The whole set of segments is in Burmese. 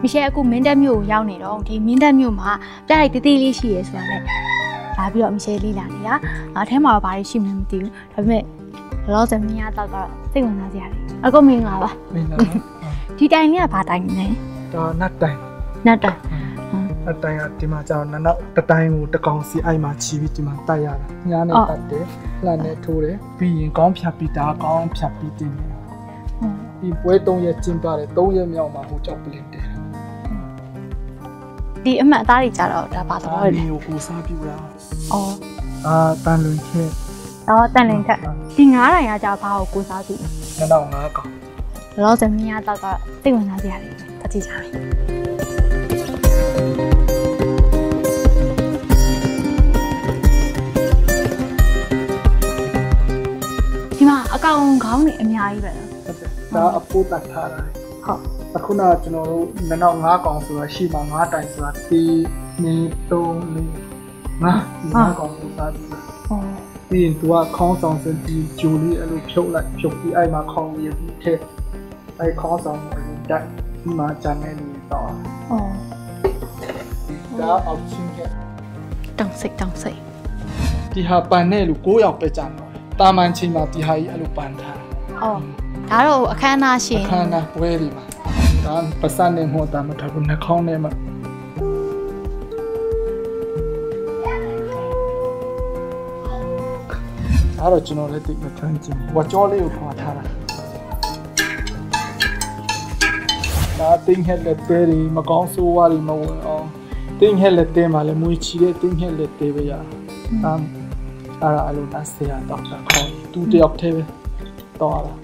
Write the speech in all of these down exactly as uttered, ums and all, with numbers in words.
မရှယ်အခုမင်းတပ်မြို့ကိုရောက်နေတော့ဒီမင်းတပ်မြို့မှာပြလိုက်တေးသေးလေးရှိရဲဆိုတာနဲ့လာပြီးတော့မရှယ်လေးလာနေတာအဲထဲမှာဘာတွေရှိမှန်းမသိဘူးဒါပေမဲ့လောဆယ်မင်းရတော့တော့စိတ်ဝင်စားစရာလေးအခုမင်္ဂလာပါမင်္ဂလာပါဒီတိုင်လေးကဘာတိုင်လဲတော့နတ်တိုင်နတ်တိုင်နတ်တိုင်ကဒီမှာကျတော့နောက်တတိုင်ကိုတကောင်စီအိုက်မှာချီပြီးဒီမှာတိုက်ရတာညာနဲ့တက်တယ်လှမ်းနဲ့ထိုးတယ်ပြီးရင်ကောင်းဖြတ်ပြီးဒါကောင်းဖြတ်ပြီးတင်တယ်ဒီပွဲသုံးရက်ကျင်းပါတယ်သုံးရက်မြောက်မှာဟိုကြောက်ပလင်တယ်ဒီအမှတ်အသားတွေကြတော့ဒါပါတော့လေဒီကိုကိုစားပြူတာအော်အာတန်လွင်ခဲ့တော့တန်လွင်ခဲ့ဒီငါးတိုင်ကကြဘာကိုကိုစားပြူနှစ်တော့ငါးကောင်လောဆယ်မင်းရတော့ကစိတ်ဝင်စားစရာလေးအကြည့်ချာဒီမှာအကောင်ခေါင်းနေအများကြီးပဲဟုတ်တယ်ဒါအပိုးတတ်ထားတာဟုတ်အခုနကကျွန်တော်တို့နှစ်တော့ငါးကောင်ဆိုတာရှိမှငါးတိုင်ဆိုတာဒီနေသုံးလေးငါးငါးကောင်ကိုစားပြီးဟုတ်ပြီးရင်သူကခေါင်းဆောင်စင်ဒီဂျိုလေးအဲ့လိုဖြုတ်လိုက်ဖြုတ်ပြီးအဲ့မှာခေါင်းရည်ပြီးထည့်အဲ့ခေါင်းဆောင်ကိုတက်ဒီမှာဂျန်နေလို့တော့အော်ဒါအောက်ချင်းကတောင်းစိတ်တောင်းစိတ်ဒီဟာပန်နဲ့လို့ကိုးယောက်ပဲကြံတော့တာမန်ချင်းမှာဒီဟာကြီးအဲ့လိုပန်ထားအော်ဒါတော့အခမ်းအနားရှင်အခမ်းအနားပွဲတွေမှာဒါပစံနဲ့ဟောတာမထားဘူးနှာခေါင်းနဲ့မှာအဲ့တော့ကျွန်တော်လည်းတိတ်မထမ်းချင်ဝါကြောလေးကိုထွာထားတာဒါတင်းဟက်လက်သေးတွေမကောင်းဆိုးဝါးတွေမဝင်အောင်တင်းဟက်လက်သေးမှာလည်းမွေးချီတဲ့တင်းဟက်လက်သေးပဲရအမ်အဲ့ဒါအလိုသားဆရာတော့ခေါင်းသူတယောက်တည်းပဲတော့ရတာ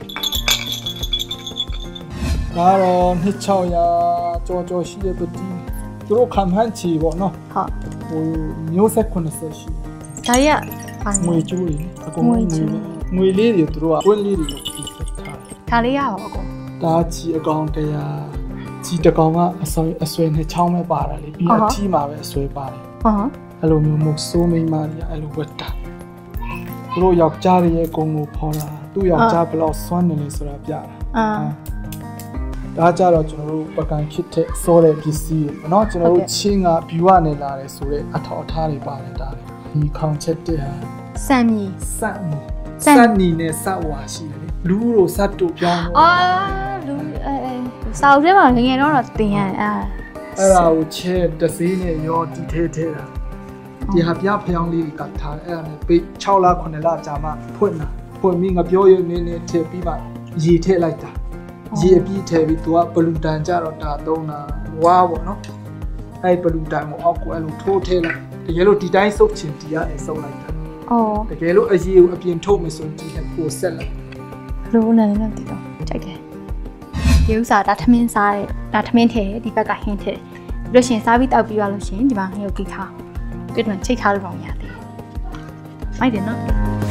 ဒါတော့နှစ်ချောင်းရာကြောကြောရှိတဲ့ပတိသူတို့ခံမှန်းချီပေါ့နော်ဟုတ်ဟိုမျိုးဆက်ခုနှစ်ဆယ်ရှိဒါရငွေကျိုးတွေအကုန်ငွေငွေလေးတွေသူတို့ကပွင့်လေးတွေလို့ပြီးဆက်ထားဒါလေးရပါအကုန်ဒါချီအကောင်တရားချီတကောင်ကအဆွဲအဆွဲနဲ့ချောင်းပဲပါတာလေပြီးတော့ချီမှာပဲအဆွဲပါတယ်ဟုတ်အဲ့လိုမျိုးမုတ်ဆိုးမိန်းမတွေအဲ့လိုဝတ်တာသူတို့ယောက်ျားတွေရဲ့ဂုဏ်ကိုဖော်တာသူ့ယောက်ျားဘယ်လောက်စွမ်းနေလဲဆိုတာပြတာအာဒါကြတော့ကျွန်တော်တို့ပကံခစ်တဲ့စောတဲ့ပစ္စည်းပေါ့နော်ကျွန်တော်တို့ချင်းကဘီဝနဲ့လာတယ်ဆိုတော့အထောက်အထားတွေပါတယ်ဒါဒီခေါင်းချက်တဲ့ဟာစံမီစံမီစံနီနဲ့စဝါရှိတယ်လေလူတို့စတ်တို့ပြောင်းတော့အာလူအဲစာအုပ်ထဲမှာငငယ်တော့တော့တင်ရအာအဲ့ဒါကိုချဲတစေးနဲ့ရောတီထဲထဲတာဒီဟာပြဖျောင်းလေးကထားအဲ့ဒါနဲ့ပိတ်၆လခုနှစ်လကြာမှဖွင့်တာဖွင့်ပြီးငပြောရနေနေထည့်ပြီးမှရေထည့်လိုက်တာရေအပြီးထည့်ပြီးသူကဘလူတန်ကြတော့ဒါသုံးတာဝါပေါ့နော်အဲ့ဘလူတန်ကိုအောက်ကိုအဲ့လိုထိုးထည့်လိုက်တကယ်လို့ဒီတိုင်းစုပ်ချင်ဒီကနေစုပ်လိုက်တာအော်တကယ်လို့အရေကိုအပြင်ထုတ်မယ်ဆိုရင်ဒီနဲ့ပိုဆက်လိုက်လို့နားနေတယ်တော့ကြိုက်တယ်ဒီဥစားဒါထမင်းစားတဲ့ဒါထမင်းထည့်ဒီဘက်ကဟင်းထည့်ပြီးလို့ရှိရင်စားပြီးတောက်ပြီးရလို့ရှိရင်ဒီမှာငရုတ်ကိခါပြည့်တွင်ချိတ်ထားလို့တော့ရတယ်မိုက်တယ်နော်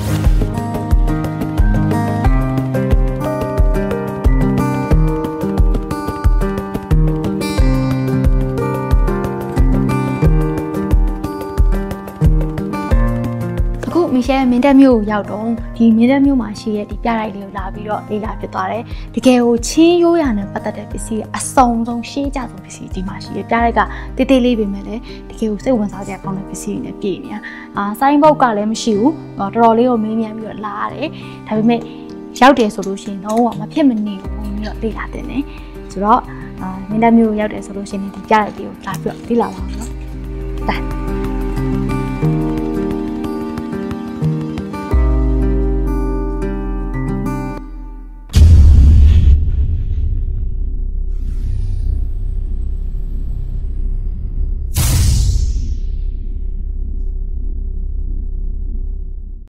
မရှယ်မင်းတပ်မြို့ကိုရောက်တော့ဒီမင်းတပ်မြို့မှာရှိတဲ့ဒီပြတိုက်လေးကိုလာပြီးတော့လေ့လာဖြစ်သွားတယ်။တကယ်ကိုချင်းရိုးရာနဲ့ပတ်သက်တဲ့ပစ္စည်းအစုံဆုံးရှေးကြဆုံးပစ္စည်းဒီမှာရှိတယ်။ပြတိုက်ကတေးသေးလေးပဲမဲ့လေတကယ်ကိုစိတ်ဝင်စားစရာကောင်းတဲ့ပစ္စည်းတွေနဲ့ပြည့်နေတာ။အာစိုင်းဘုတ်ကလည်းမရှိဘူး။တော်တော်လေးကိုမင်းမြန်ပြီးတော့လာရတယ်။ဒါပေမဲ့ရောက်တယ်ဆိုလို့ရှိရင်တော့မဖြစ်မနေဘူးပြီးတော့လေ့လာတင်တယ်။ဆိုတော့အာမင်းတပ်မြို့ကိုရောက်တယ်ဆိုလို့ရှိရင်ဒီပြတိုက်လေးကိုလာပြီးတော့လေ့လာပါအောင်နော်။ဒါ